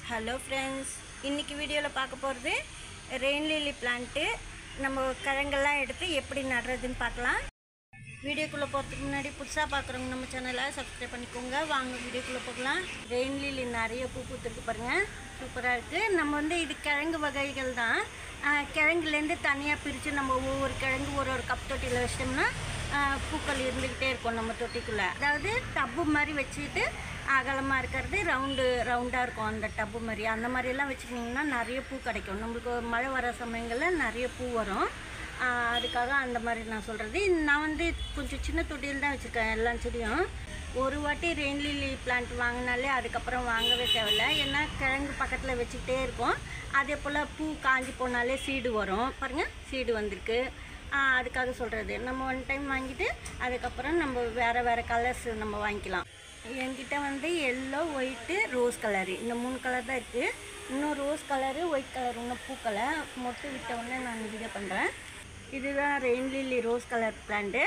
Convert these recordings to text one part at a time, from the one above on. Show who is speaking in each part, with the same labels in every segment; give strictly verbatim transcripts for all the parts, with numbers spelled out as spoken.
Speaker 1: Hello friends, இன்றைக்கி வீடியோவில் பார்க்க போகிறது ரெயின் லில்லி பிளான்ட்டு. நம்ம கிழங்கெல்லாம் எடுத்து எப்படி நடுறதுன்னு பார்க்கலாம். வீடியோக்குள்ளே போகிறதுக்கு முன்னாடி புதுசாக பார்க்குறவங்க நம்ம சேனலை சப்ஸ்கிரைப் பண்ணிக்கோங்க. வாங்க வீடியோக்குள்ளே போகலாம். ரெயின் லில்லி நிறைய பூ பூத்துருக்கு பாருங்கள், சூப்பராக இருக்குது. நம்ம வந்து இது கிழங்கு வகைகள் தான். கிழங்குலேருந்து தனியாக பிரித்து நம்ம ஒவ்வொரு கிழங்கு ஒரு ஒரு கப் தொட்டியில் வச்சிட்டோம்னா பூக்கள் இருந்துக்கிட்டே இருக்கும் நம்ம தொட்டிக்குள்ளே. அதாவது டப்பு மாதிரி வச்சுக்கிட்டு அகலமாக இருக்கிறது ரவுண்டு ரவுண்டாக இருக்கும் அந்த டப்பு மாதிரி. அந்த மாதிரியெல்லாம் வச்சுக்கிட்டிங்கன்னா நிறைய பூ கிடைக்கும். நம்மளுக்கு மழை வர சமயங்களில் நிறைய பூ வரும். அதுக்காக அந்த மாதிரி நான் சொல்கிறது. நான் வந்து கொஞ்சம் சின்ன தொட்டியில் தான் வச்சுருக்கேன் எல்லா செடியும். ஒரு வாட்டி ரெயின் லில்லி பிளான்ட் வாங்கினாலே அதுக்கப்புறம் வாங்கவே தேவையில்லை. ஏன்னா கிழங்கு பக்கத்தில் வச்சுக்கிட்டே இருக்கும். அதே போல் பூ காஞ்சி போனாலே சீடு வரும் பாருங்கள், சீடு வந்திருக்கு. அதுக்காக சொல்கிறது. நம்ம ஒன் டைம் வாங்கிட்டு அதுக்கப்புறம் நம்ம வேறு வேறு கலர்ஸ் நம்ம வாங்கிக்கலாம். என்கிட்ட வந்து எல்லோ, ஒயிட்டு, ரோஸ் கலரு, இந்த மூணு கலர் தான் இருக்குது. இன்னும் ரோஸ் கலரு, ஒயிட் கலர், இன்னும் பூக்களை மொட்டு விட்ட உடனே நான் வீடியோ பண்ணுறேன். இதுதான் rain lily rose colour plant.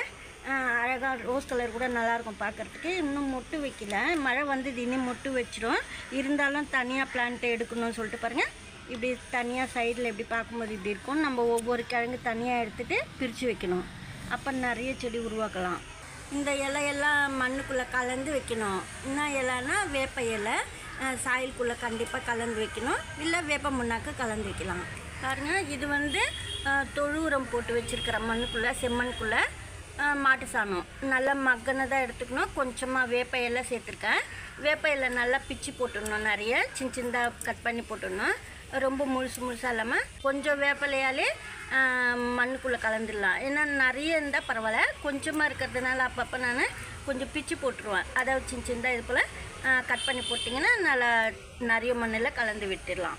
Speaker 1: அழகாக ரோஸ் கலர் கூட நல்லாயிருக்கும் பார்க்குறதுக்கு. இன்னும் மொட்டு வைக்கல, மழை வந்து இன்னும் மொட்டு வச்சிடும். இருந்தாலும் தனியாக பிளான்ட்டு எடுக்கணும்னு சொல்லிட்டு பாருங்கள், இப்படி தனியாக சைடில் இப்படி பார்க்கும்போது இப்படி இருக்கும். நம்ம ஒவ்வொரு கிழங்கு தனியாக எடுத்துகிட்டு பிரித்து வைக்கணும். அப்போ நிறைய செடி உருவாக்கலாம். இந்த இலையெல்லாம் மண்ணுக்குள்ளே கலந்து வைக்கணும். என்ன இலைன்னா வேப்ப இலை சாயிலுக்குள்ளே கண்டிப்பாக கலந்து வைக்கணும். இல்லை வேப்ப முன்னாக்க கலந்து வைக்கலாம். பாருங்கள், இது வந்து தொழு உரம் போட்டு வச்சுருக்கிற மண்ணுக்குள்ளே, செம்மண்ணுக்குள்ளே மாட்டு சாணம் நல்லா மக்கினதாக எடுத்துக்கணும். கொஞ்சமாக வேப்ப இலை சேர்த்துருக்கேன். வேப்ப இலை நல்லா பிச்சு போட்டுடணும், நிறைய சின்ன சின்னதாக கட் பண்ணி போட்டுடணும். ரொம்ப முழுசு முழுசாக இல்லாமல் கொஞ்சம் வேப்பிலையாலே மண்ணுக்குள்ளே கலந்துடலாம். ஏன்னா நிறைய இருந்தால் பரவாயில்ல, கொஞ்சமாக இருக்கிறதுனால அப்பப்போ நான் கொஞ்சம் பிச்சு போட்டுருவேன். அதாவது சின்ன சின்னதாக இது போல் கட் பண்ணி போட்டிங்கன்னா நல்லா நிறைய மண்ணில் கலந்து விட்டுடலாம்.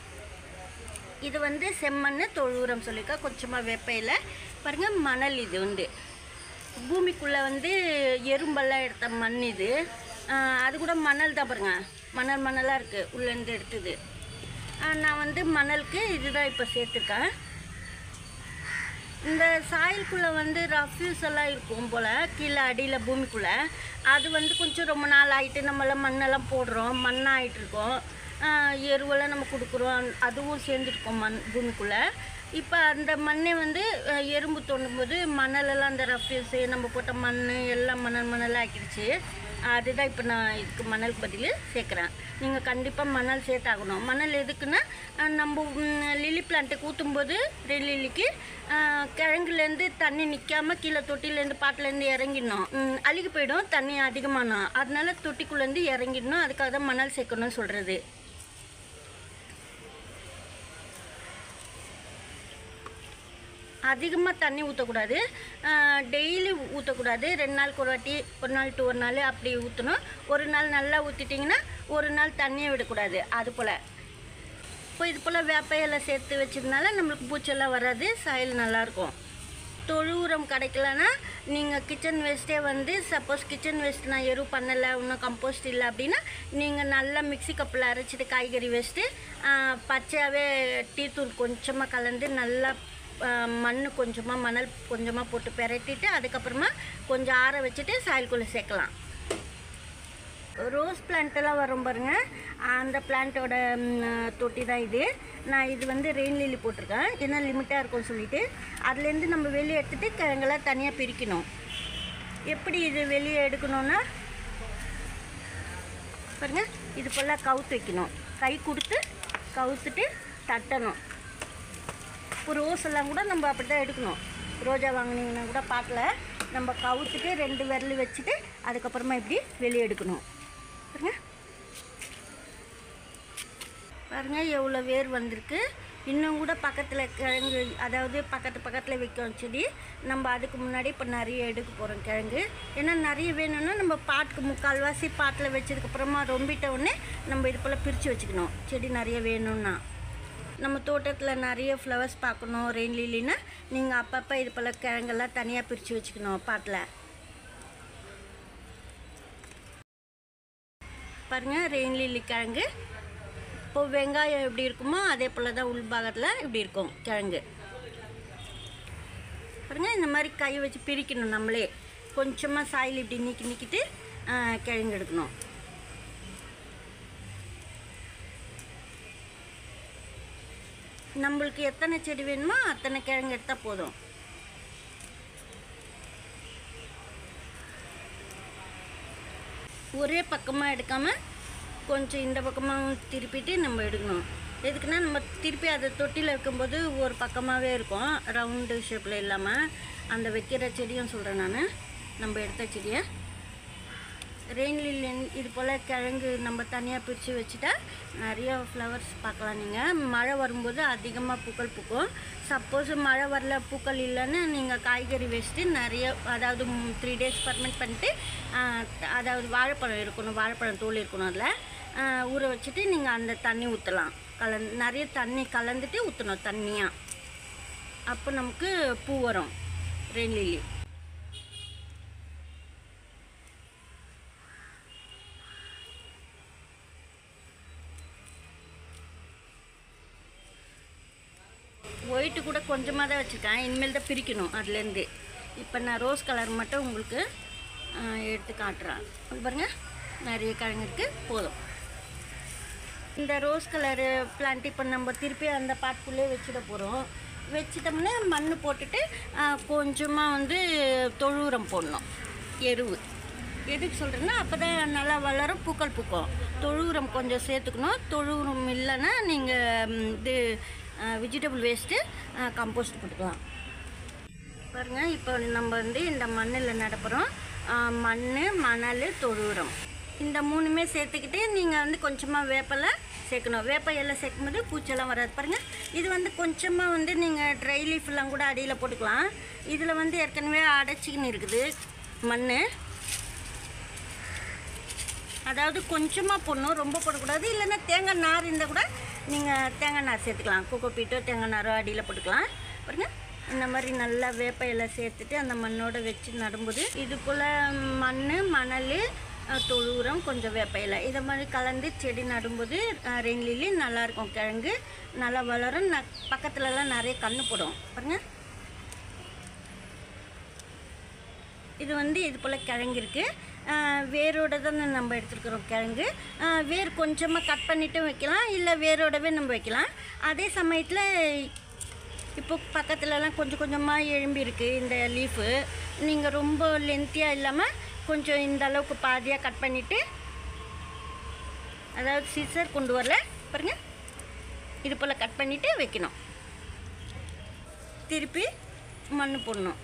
Speaker 1: இது வந்து செம்மண் தொழு உரம் சொல்லியிருக்கா. கொஞ்சமாக வேப்பையில் பாருங்கள், மணல் இது வந்து பூமிக்குள்ளே வந்து எறும்பெல்லாம் எடுத்த மண் இது. அது கூட மணல் தான் பாருங்கள், மணல் மணலாக இருக்குது உள்ளேருந்து எடுத்தது. நான் வந்து மணலுக்கு இதுதான் இப்போ சேர்த்துருக்கேன். இந்த சாயிலுக்குள்ளே வந்து ரஃப்யூஸ் எல்லாம் இருக்கும் போல் கீழே அடியில் பூமிக்குள்ளே. அது வந்து கொஞ்சம் ரொம்ப நாள் ஆகிட்டு நம்மளாம் மண்ணெல்லாம் போடுறோம், மண்ணாகிட்டு இருக்கோம். எருவெல்லாம் நம்ம கொடுக்குறோம், அதுவும் சேர்ந்துருக்கோம் மண் பூமிக்குள்ளே. இப்போ அந்த மண்ணை வந்து எறும்பு தோண்டும்போது மணலெல்லாம் அந்த ரஃப்யூஸு நம்ம போட்ட மண் எல்லாம் மணல் மணலாக ஆக்கிடுச்சு. அதுதான் இப்போ நான் இதுக்கு மணலுக்கு பதில் சேர்க்குறேன். நீங்கள் கண்டிப்பாக மணல் சேர்த்தாகணும். மணல் எதுக்குன்னா, நம்ம லில்லி பிளான்ட்டுக்கு ஊற்றும்போது ரெயின் லில்லிக்கு கிழங்குலேருந்து தண்ணி நிற்காமல் கீழே தொட்டிலேருந்து பாட்டிலேருந்து இறங்கிடணும். அழுகி போயிடும் தண்ணி அதிகமானோம். அதனால தொட்டிக்குள்ளேருந்து இறங்கிடணும். அதுக்காக தான் மணல் சேர்க்கணும்னு சொல்கிறது. அதிகமாக தண்ணி ஊற்றக்கூடாது, டெய்லி ஊற்றக்கூடாது. ரெண்டு நாளுக்கு ஒரு வாட்டி, ஒரு நாள் டு ஒரு நாள் அப்படி ஊற்றணும். ஒரு நாள் நல்லா ஊற்றிட்டிங்கன்னா ஒரு நாள் தண்ணியை விடக்கூடாது. அது போல் இப்போ இது போல் வேப்பையெல்லாம் சேர்த்து வச்சதுனால நம்மளுக்கு பூச்செல்லாம் வராது, சாயில் நல்லாயிருக்கும். தொழு உரம் கிடைக்கலன்னா நீங்கள் கிச்சன் வேஸ்ட்டே வந்து, சப்போஸ் கிச்சன் வேஸ்ட் நான் எரு பண்ணலை, இன்னும் கம்போஸ்ட் இல்லை அப்படின்னா நீங்கள் நல்லா மிக்சி கப்பில் அரைச்சிட்டு காய்கறி வேஸ்ட்டு பச்சையாகவே டீத்தூள் கொஞ்சமாக கலந்து நல்லா மண் கொஞ்சமாக மணல் கொஞ்சமாக போட்டு பெரட்டிட்டு அதுக்கப்புறமா கொஞ்சம் ஆற வச்சுட்டு சாயிலுக்குள்ளே சேர்க்கலாம். ரோஸ் பிளான்ட்டெல்லாம் வரும் பாருங்கள், அந்த பிளான்ட்டோட தொட்டி தான் இது. நான் இது வந்து ரெயின் லில்லி போட்டிருக்கேன், ஏன்னா லிமிட்டாக இருக்கும்னு சொல்லிவிட்டு. அதுலேருந்து நம்ம வெளியே எடுத்துகிட்டு கிழங்கெல்லாம் தனியாக பிரிக்கணும். எப்படி இது வெளியே எடுக்கணும்னா பாருங்கள், இது போல் கவுத்து வைக்கணும். கை கொடுத்து கவுத்துட்டு தட்டணும். இப்போ ரோஸ் எல்லாம் கூட நம்ம அப்படி தான் எடுக்கணும். ரோஜா வாங்கினீங்கன்னா கூட பாட்டில் நம்ம கவுத்துட்டு ரெண்டு விரல் வச்சுட்டு அதுக்கப்புறமா இப்படி வெளியே எடுக்கணும். பாருங்க பாருங்கள் எவ்வளோ வேர் வந்திருக்கு. இன்னும் கூட பக்கத்தில் கிழங்கு, அதாவது பக்கத்து பக்கத்தில் வைக்கும் செடி. நம்ம அதுக்கு முன்னாடி இப்போ நிறைய எடுக்க போகிறோம் கிழங்கு. ஏன்னா நிறைய வேணும்னா நம்ம பாட்டுக்கு முக்கால்வாசி பாட்டில் வச்சதுக்கப்புறமா ரொம்பிட்ட உடனே நம்ம இது போல் பிரித்து வச்சுக்கணும். செடி நிறைய வேணும்னா நம்ம தோட்டத்தில் நிறைய ஃப்ளவர்ஸ் பார்க்கணும் ரெயின் லில்லின்னா நீங்கள் அப்பப்போ இது போல் கிழங்கெல்லாம் தனியாக பிரித்து வச்சுக்கணும் பாட்டில். பாருங்கள், ரெயின் லில்லி கிழங்கு இப்போது வெங்காயம் எப்படி இருக்குமோ அதே போல் தான் உள்பாகத்தில் இப்படி இருக்கும் கிழங்கு. பாருங்கள், இந்த மாதிரி கை வச்சு பிரிக்கணும். நம்மளே கொஞ்சமாக சாயில் இப்படி நீக்கி நீக்கிட்டு கிழங்கு எடுக்கணும். நம்மளுக்கு எத்தனை செடி வேணுமோ அத்தனை கிழங்கு எடுத்தால் போதும். ஒரே பக்கமாக எடுக்காமல் கொஞ்சம் இந்த பக்கமாக திருப்பிட்டு நம்ம எடுக்கணும். எதுக்குன்னா நம்ம திருப்பி அதை தொட்டியில் வைக்கும்போது ஒரு பக்கமாகவே இருக்கும், ரவுண்டு ஷேப்பில் இல்லாமல். அந்த வைக்கிற செடியும் சொல்கிறேன் நான், நம்ம எடுத்த செடியை. ரெயின் லில்லி இது போல் கிழங்கு நம்ம தனியாக பிரித்து வச்சுட்டா நிறைய ஃப்ளவர்ஸ் பார்க்கலாம். நீங்கள் மழை வரும்போது அதிகமாக பூக்கள் பூக்கும். சப்போஸ் மழை வரல, பூக்கள் இல்லைன்னு நீங்கள் காய்கறி வச்சுட்டு நிறைய, அதாவது த்ரீ டேஸ் பர்மெண்ட் பண்ணிட்டு, அதாவது வாழைப்பழம் இருக்கணும், வாழைப்பழம் தோல் இருக்கணும், அதில் ஊற வச்சுட்டு நீங்கள் அந்த தண்ணி ஊற்றலாம். கலந் நிறைய தண்ணி கலந்துட்டு ஊற்றணும் தண்ணியாக. அப்போ நமக்கு பூ வரும் ரெயின் லில்லி. ஒயிட்டு கூட கொஞ்சமாக தான் வச்சுருக்கேன், இனிமேல் தான் பிரிக்கணும் அதுலேருந்து. இப்போ நான் ரோஸ் கலர் மட்டும் உங்களுக்கு எடுத்து காட்டுறேன். பாருங்கள், நிறைய கிழங்கு இருக்குது, போதும். இந்த ரோஸ் கலரு பிளான்ட் இப்போ நம்ம திருப்பி அந்த பாட்டுக்குள்ளே வச்சுட போகிறோம். வச்சிட்டோம்னா மண் போட்டுட்டு கொஞ்சமாக வந்து தொழு உரம் போடணும், எருவு. எதுக்கு சொல்கிறேன்னா அப்போ தான் நல்லா வளரும், பூக்கள் பூக்கும். தொழு உரம் கொஞ்சம் சேர்த்துக்கணும். தொழு உரம் இல்லைன்னா நீங்கள் இது வெஜிடபிள் வேஸ்ட்டு கம்போஸ்ட் போட்டுக்கலாம். பாருங்கள், இப்போ நம்ம வந்து இந்த மண்ணில் நடப்புகிறோம். மண், மணல், தொழு உரம் இந்த மூணுமே சேர்த்துக்கிட்டு நீங்கள் வந்து கொஞ்சமாக வேப்பலை சேர்க்கணும். வேப்ப இலை சேர்க்கும் போது பூச்செல்லாம் வராது. பாருங்கள், இது வந்து கொஞ்சமாக வந்து நீங்கள் ட்ரை லீஃப்லாம் கூட அடியில் போட்டுக்கலாம். இதில் வந்து ஏற்கனவே அடைச்சிக்கின்னு இருக்குது மண். அதாவது கொஞ்சமாக போடணும், ரொம்ப போடக்கூடாது. இல்லைன்னா தேங்காய் நார் இருந்தால் கூட நீங்கள் தேங்காய் நார் சேர்த்துக்கலாம். கோகோ பீட்டோ தேங்காய் நாரோ அடியில் போட்டுக்கலாம். பாருங்கள், இந்த மாதிரி நல்லா வேப்ப இலை சேர்த்துட்டு அந்த மண்ணோடு வச்சு நடும்போது இது போல் மண், மணல், தொழு உரம், கொஞ்சம் வேப்ப இலை இதை மாதிரி கலந்து செடி நடும்போது ரெயின் லில்லி நல்லாயிருக்கும். கிழங்கு நல்லா வளரும். ந பக்கத்துலலாம் நிறைய கன்று போடும். பாருங்கள், இது வந்து இது போல் கிழங்கு இருக்குது. வேரோட தான் நம்ம எடுத்துருக்குறோம் கிழங்கு. வேர் கொஞ்சமாக கட் பண்ணிவிட்டும் வைக்கலாம், இல்லை வேரோடவே நம்ம வைக்கலாம். அதே சமயத்தில் இப்போ பக்கத்துலலாம் கொஞ்சம் கொஞ்சமாக எழும்பி இருக்குது இந்த லீஃபு. நீங்கள் ரொம்ப லென்த்தியாக இல்லாமல் கொஞ்சம் இந்த அளவுக்கு பாதியாக கட் பண்ணிவிட்டு, அதாவது சிசர் கொண்டு வரல பாருங்கள், இது போல் கட் பண்ணிவிட்டு வைக்கணும். திருப்பி மண் போடணும்.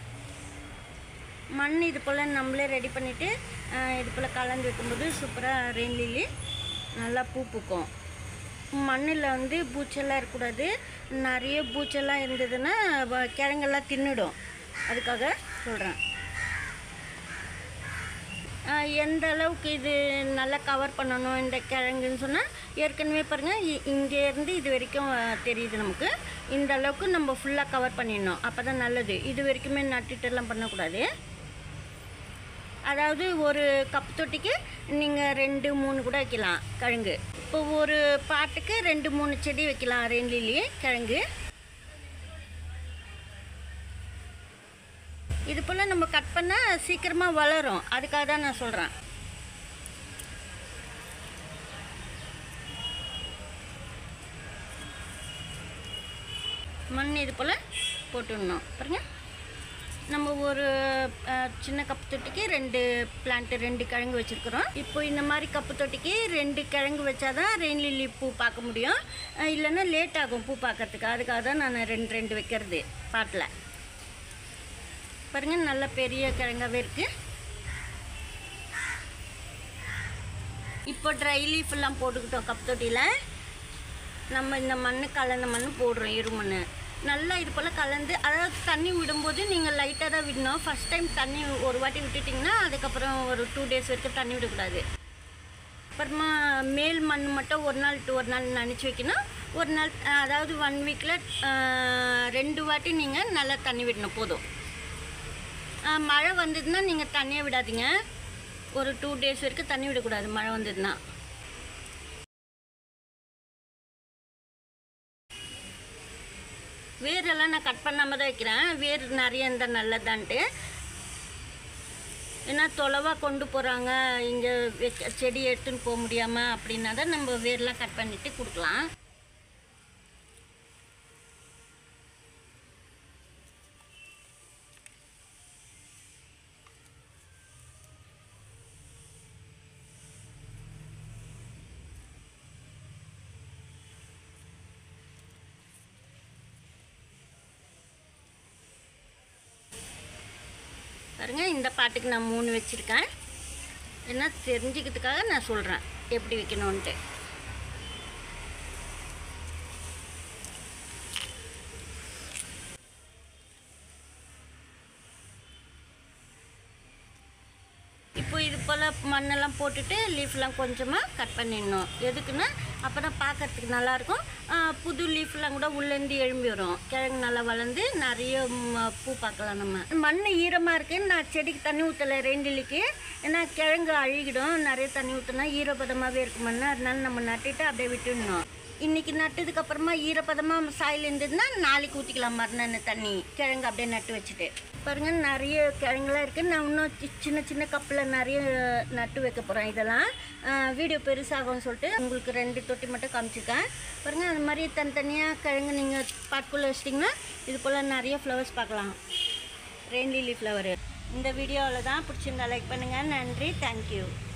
Speaker 1: மண் இது போல் நம்மளே ரெடி பண்ணிவிட்டு இது போல் கலந்து வைக்கும்போது சூப்பராக ரெயின் லில்லி நல்லா பூ பூக்கும். மண்ணில் வந்து பூச்செல்லாம் இருக்கக்கூடாது. நிறைய பூச்செல்லாம் இருந்ததுன்னா கிழங்கெல்லாம் தின்னுடும். அதுக்காக சொல்கிறேன். எந்த அளவுக்கு இது நல்லா கவர் பண்ணணும் இந்த கிழங்குன்னு சொன்னால், ஏற்கனவே பாருங்கள் இங்கேருந்து இது வரைக்கும் தெரியுது நமக்கு. இந்த அளவுக்கு நம்ம ஃபுல்லாக கவர் பண்ணிடணும், அப்போ தான் நல்லது. இது வரைக்குமே நட்டுட்டெல்லாம் பண்ணக்கூடாது. அதாவது ஒரு கப் தொட்டிக்கு நீங்கள் ரெண்டு மூணு கூட வைக்கலாம் கிழங்கு. இப்போ ஒரு பாட்டுக்கு ரெண்டு மூணு செடி வைக்கலாம் ரெயின் லில்லி கிழங்கு. இது போல் நம்ம கட் பண்ணால் சீக்கிரமாக வளரும். அதுக்காக தான் நான் சொல்கிறேன். மண் இது போல் போட்டுடணும். பாருங்கள், நம்ம ஒரு சின்ன கப்பு தொட்டிக்கு ரெண்டு பிளான்ட்டு ரெண்டு கிழங்கு வச்சுருக்குறோம். இப்போ இந்த மாதிரி கப்பு தொட்டிக்கு ரெண்டு கிழங்கு வச்சா தான் ரெயின் லில்லி பூ பார்க்க முடியும். இல்லைன்னா லேட் ஆகும் பூ பார்க்கறதுக்கு. அதுக்காக தான் நான் ரெண்டு ரெண்டு வைக்கிறது பாட்டில். பாருங்கள், நல்ல பெரிய கிழங்காகவே இருக்குது. இப்போ ட்ரை லீஃப்லாம் போட்டுக்கிட்டோம் கப்பு தொட்டியில். நம்ம இந்த மண் கலந்த மண் போடுறோம், எரு மண். நல்லா இது போல் கலந்து, அதாவது தண்ணி விடும்போது நீங்கள் லைட்டாக தான் விடணும். ஃபஸ்ட் டைம் தண்ணி ஒரு வாட்டி விட்டுட்டிங்கன்னா அதுக்கப்புறம் ஒரு டூ டேஸ் வரைக்கும் தண்ணி விடக்கூடாது. அப்புறமா மேல் மண் மட்டும் ஒரு நாள் டு ஒரு நாள் நனைச்சி வைக்கணும். ஒரு நாள், அதாவது ஒன் வீக்கில் ரெண்டு வாட்டி நீங்கள் நல்லா தண்ணி விடணும் போதும். மழை வந்ததுன்னா நீங்கள் தண்ணியை விடாதீங்க. ஒரு டூ டேஸ் வரைக்கும் தண்ணி விடக்கூடாது மழை வந்ததுன்னா. வேரெல்லாம் நான் கட் பண்ணாமல் தான் வைக்கிறேன். வேர் நிறைய இருந்தால் நல்லதான்ட்டு. ஏன்னா தொலைவாக கொண்டு போகிறாங்க, இங்கே வைக்க செடி எடுத்துன்னு போக முடியாமல் அப்படின்னா தான் நம்ம வேர்லாம் கட் பண்ணிவிட்டு கொடுக்கலாம். பாருங்கள், இந்த பாட்டுக்கு நான் மூணு வச்சுருக்கேன். ஏன்னா தெரிஞ்சுக்கிறதுக்காக நான் சொல்கிறேன் எப்படி வைக்கணுன்ட்டு. இப்போ இது போல் மண்ணெல்லாம் போட்டுட்டு லீஃப்லாம் கொஞ்சமாக கட் பண்ணிடணும். எதுக்குன்னா அப்போ தான் பார்க்கறதுக்கு நல்லாயிருக்கும். புது லீஃப்லாம் கூட உள்ளேருந்து எழும்பி வரும். கிழங்கு நல்லா வளர்ந்து நிறைய பூ பார்க்கலாம். நம்ம மண் ஈரமாக இருக்குன்னு நான் செடிக்கு தண்ணி ஊற்றலை ரெண்டிலிக்கு. ஏன்னா கிழங்கு அழுகிடும். நிறைய தண்ணி ஊற்றினா ஈரப்பதமாகவே இருக்கும் மண். அதனால நம்ம நட்டுட்டு அப்படியே விட்டுடணும். இன்றைக்கி நட்டதுக்கப்புறமா ஈரப்பதமாக சாயில் இருந்ததுன்னா நாளைக்கு ஊற்றிக்கலாம் மறுநாள் தண்ணி. கிழங்கு அப்படியே நட்டு வச்சுட்டு பாருங்கள், நிறைய கிழங்குலாம் இருக்குது. நான் இன்னும் சின்ன சின்ன கப்பில் நிறைய நட்டு வைக்க போகிறேன். இதெல்லாம் வீடியோ பெருசாகும்னு சொல்லிட்டு உங்களுக்கு ரெண்டு தொட்டி மட்டும் காமிச்சிருக்கேன். பாருங்கள், அந்த மாதிரி தனித்தனியாக கிழங்கு நீங்கள் பாட்டுக்குள்ளே வச்சிட்டிங்கன்னா இது போல் நிறைய ஃப்ளவர்ஸ் பார்க்கலாம். Rain lily flower. இந்த வீடியோவில் தான் பிடிச்சிருந்தா லைக் பண்ணுங்கள். நன்றி, தேங்க்யூ.